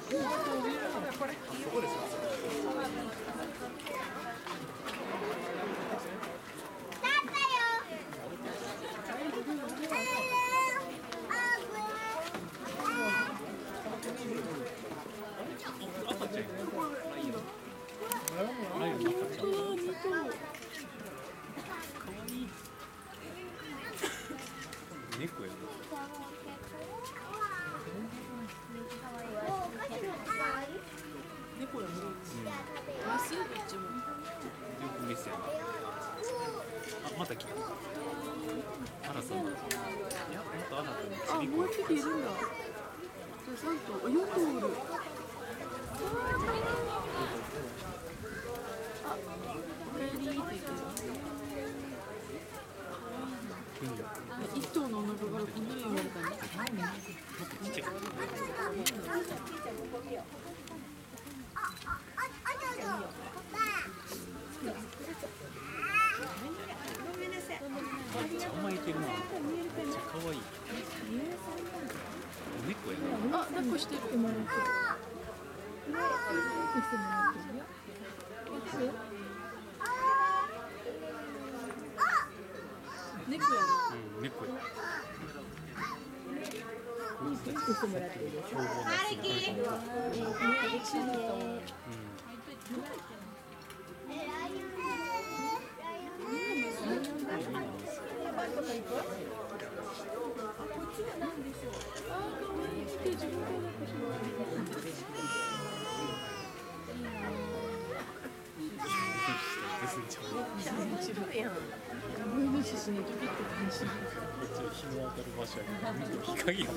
猫やな。 猫やね。安いめっちゃも。 よく見せやな。あ、また来た。アナさん。いや、ほんとアナさん。 あ、もう一匹いるんだ。じゃあ3頭。あ、4頭おる。あ、おかえりって言ってる。一頭のお腹からこんなに生まれたの。 ちっちゃくなめっちゃ甘えてるな。めっちゃ可愛い。猫やな。 あ、抱っこしてる。猫やろ。 うん、猫や。日の当たる場所やけど、日陰やな。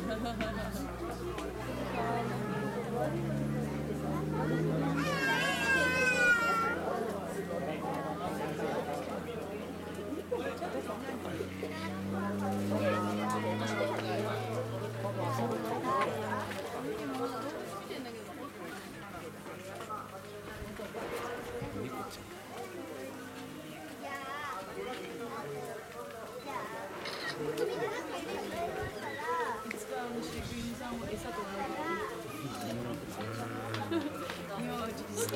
猫ちゃん。 いつか飼育員さんを餌と思う。いや、ちょっと。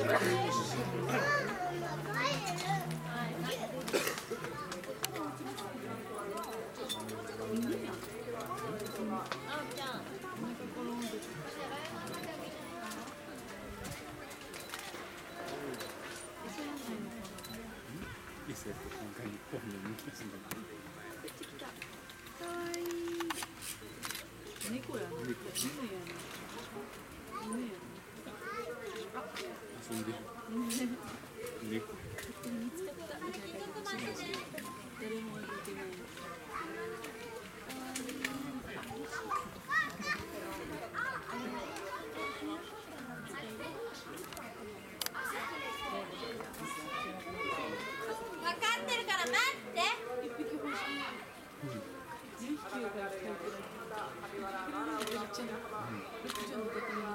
リセット今回日本で見たしんだけど。 かわいい。猫やな。犬やな。犬やな。 遊んでる。猫。 見つかったみたいな感じしないし、誰も歩いてない。 分かってるから待って。 一匹欲しい。2匹が描いてる。めっちゃのところに。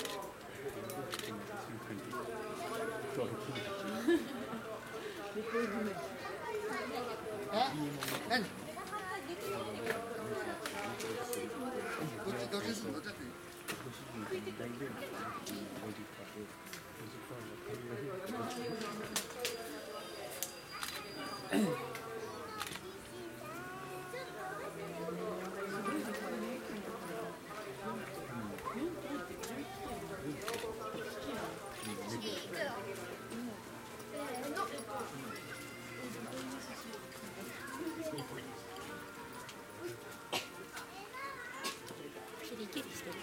何？どっちするの？ キリキリしてる。